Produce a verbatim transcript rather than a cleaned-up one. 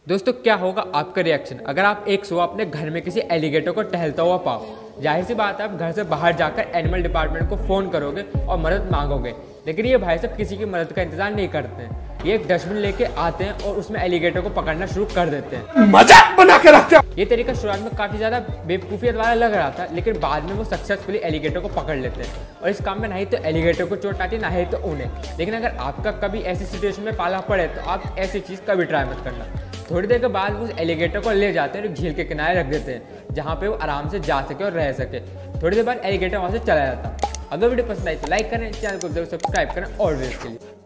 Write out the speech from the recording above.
दोस्तों क्या होगा आपका रिएक्शन अगर आप एक सुबह अपने घर में किसी एलिगेटर को टहलता हुआ पाओ। जाहिर सी बात है आप घर से बाहर जाकर एनिमल डिपार्टमेंट को फ़ोन करोगे और मदद मांगोगे, लेकिन ये भाई साहब किसी की मदद का इंतजार नहीं करते हैं। ये एक डस्टबिन लेके आते हैं और उसमें एलिगेटर को पकड़ना शुरू कर देते हैं, मजाक बना के रखते हैं। ये तरीका शुरुआत में काफ़ी ज़्यादा बेवकूफ़ियत वाला लग रहा था, लेकिन बाद में वो सक्सेसफुली एलिगेटर को पकड़ लेते हैं और इस काम में ना ही तो एलिगेटर को चोट आती ना ही तो उन्हें। लेकिन अगर आपका कभी ऐसी सिचुएशन में पाला पड़े तो आप ऐसी चीज़ कभी ट्राई मत करना। थोड़ी देर के बाद वो उस एलिगेटर को ले जाते हैं और झील के किनारे रख देते हैं जहाँ पे वो आराम से जा सके और रह सके। थोड़ी देर बाद एलिगेटर वहाँ से चला जाता है। अगर वीडियो पसंद आई तो लाइक करें, चैनल को जरूर सब्सक्राइब करें और वीडियोस के लिए।